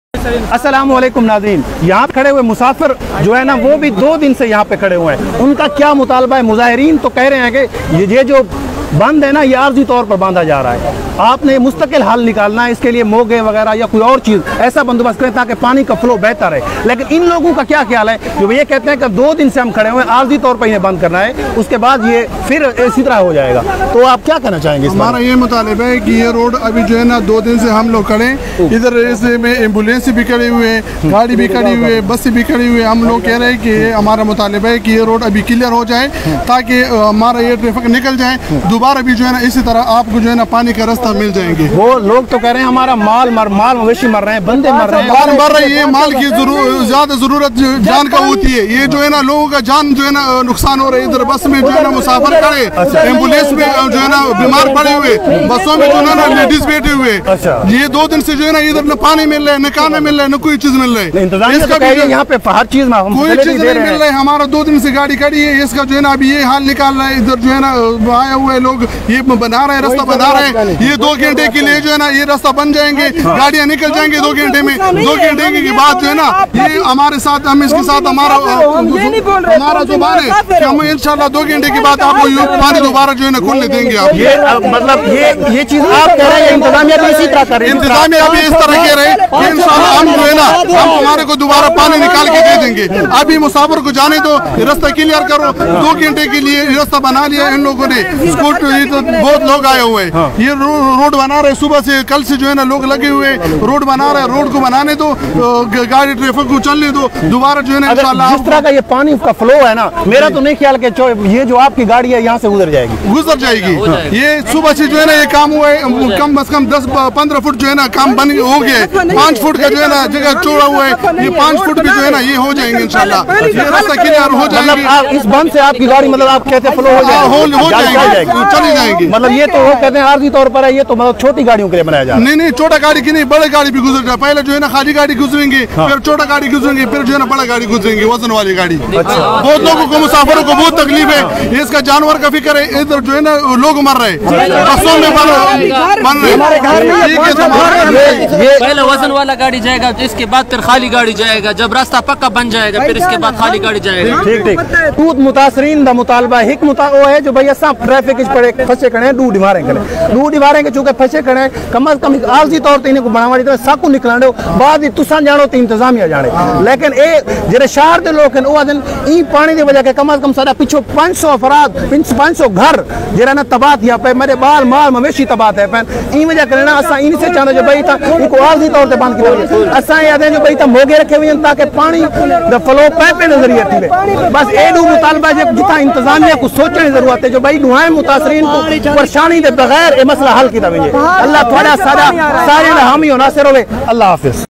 अस्सलाम वालेकुम नाज़रीन, यहाँ खड़े हुए मुसाफिर जो है ना वो भी 2 दिन से यहाँ पे खड़े हुए हैं। उनका क्या मुतालबा है? मुजाहिरीन तो कह रहे हैं कि ये जो बंद है ना ये आर्जी तौर पर बांधा जा रहा है। आपने मुस्तकिल हल निकालना है, इसके लिए मोगे वगैरह या कोई और चीज़ ऐसा बंदोबस्त करें ताकि पानी का फ्लो बेहतर है। लेकिन इन लोगों का क्या ख्याल है जो ये कहते हैं कि 2 दिन से हम खड़े हुए हैं, आर्जी तौर पर इन्हें बंद करना है, उसके बाद ये फिर इसी तरह हो जाएगा। तो आप क्या कहना चाहेंगे? हमारा ये मुतालिबा है कि ये रोड अभी जो है ना 2 दिन से हम लोग खड़े, इधर में एम्बुलेंस भी खड़ी हुई है, गाड़ी भी खड़ी हुई है, बस भी खड़ी हुई है। हम लोग कह रहे हैं कि हमारा मुतालिबा है कि ये रोड अभी क्लियर हो जाए ताकि हमारा ये ट्रैफिक निकल जाए। दोबारा भी जो है ना इसी तरह आपको जो है ना पानी का रास्ता मिल जाएंगे। वो लोग तो कह रहे हैं हमारा माल मवेशी मर रहे हैं, बंदे मर रहे हैं, माल मर रहे हैं। ये माल की ज्यादा जरूरत जान का होती है। ये जो है ना लोगों का जान जो है ना नुकसान हो रहा है। इधर बस में जो है ना मुसाफिर खड़े, एम्बुलेंस में जो है ना बीमार पड़े हुए, बसों में जो है ना लेडीज बैठे हुए। ये 2 दिन से जो है ना इधर न पानी मिल रहा है, न खाना मिल रहा है, न कोई चीज मिल रहा है। इसका यहाँ पे हर चीज कोई चीज नहीं मिल रहा है। हमारा 2 दिन से गाड़ी खड़ी है, इसका जो है ना अभी ये हाल निकाल रहा है। इधर जो है ना आए हुए लोग ये बना रहे हैं, रास्ता बना रहे हैं। ये 2 घंटे के लिए जो है ना ये रास्ता बन जाएंगे, गाड़ियां निकल जाएंगे 2 घंटे में। 2 घंटे के बाद जो है ना ये हमारे साथ, हम इसके साथ हमारा जो बार है कि हम इंशाल्लाह 2 घंटे के बाद आपको पानी दोबारा जो है ना खोलने देंगे। आप ये मतलब ये चीज आप कह रहे हैं, इंतजामिया भी इसी तरह कर रही है। इंतजामिया अभी इस तरह कह रहे हैं कि इंशाल्लाह हम जो है ना हम हमारे को दोबारा पानी निकाल के दे देंगे। अभी मुसाफिर को जाने दो, रास्ता क्लियर करो। 2 घंटे के लिए रास्ता बना लिया इन लोगों ने। तो बहुत लोग आए हुए हैं, ये रोड बना रहे सुबह से, कल से जो है ना लोग लगे हुए रोड बना रहे हैं। रोड को बनाने दो, गाड़ी ट्रैफिक को चलने दो, दोबारा जो है ना इंशाल्लाह। जिस तरह का ये पानी का फ्लो है ना, मेरा तो नहीं ख्याल कि ये जो आपकी गाड़ी है यहाँ से गुजर जाएगी। ये सुबह से जो है ना ये काम हुआ है, कम से कम 10-15 फुट जो है ना काम बन हो गया है। 5 फुट का जो है ना जगह चौड़ा हुआ है, ये 5 फुट भी जो है ना ये हो जाएंगे इंशाल्लाह। ये रास्ता क्लियर हो जाएगा। इस बंद से आपकी गाड़ी मतलब आप कहते हैं फ्लो हो जाएगी, चली जाएगी। मतलब ये तो वो कहते हैं आर्जी तौर पर है, ये तो मतलब छोटी गाड़ियों के लिए बनाया जा रहा है। नहीं, छोटा गाड़ी की नहीं, बड़े गाड़ी भी गुजर जाए। पहले जो है ना खाली गाड़ी गुजरेंगे, फिर छोटा गाड़ी गुजरेंगे, फिर जो है ना बड़ा गाड़ी गुजरेंगे, वजन वाली गाड़ी। बहुत लोगों को, मुसाफिरों को बहुत तकलीफ है। इसका जानवर का फिक्र है। इधर जो है ना लोग मर रहे हैं, बसों में बन रहे। पहले वजन वाला गाड़ी जाएगा, इसके बाद फिर खाली गाड़ी जाएगा। जब रास्ता पक्का बन जाएगा फिर इसके बाद खाली गाड़ी जाएगा। ठीक मुतासरीन दा मुतालबा हिक वो है जो भैया सब ट्रैफिक पड़े फंसे खड़े हैं, डूड मारेंगे चूंकि फंसे खड़े हैं। कम अज कम आलसी तौर पर इन्हें को बनावा दी सब को निकलाने बाद तुसा जानो तो इंतजामिया जाने। लेकिन ये जेडे शहर के लोग हैं वो आदन ई पानी की वजह के कम अज कम सारा पिछो 500 अफराद 500 घर जेड़ा ना तबाह थिया पे, मेरे बाल माल मवेशी तबाह थे पैन। ई वजह करना असा इनसे चाहते जो भाई था इनको आलसी तौर पर बंद किया। असा याद है जो भाई था मोगे रखे हुए ताकि पानी द फ्लो पैपे नजरिए थी। बस एडू मुतालबा जो जितना इंतजामिया को सोचने की जरूरत है जो भाई दुआएं मुतासरीन को परेशानी के बगैर ये मसला हल किया। अल्लाह थोड़ा सारा सारे हामी और नासिर होवे। अल्लाह हाफिज।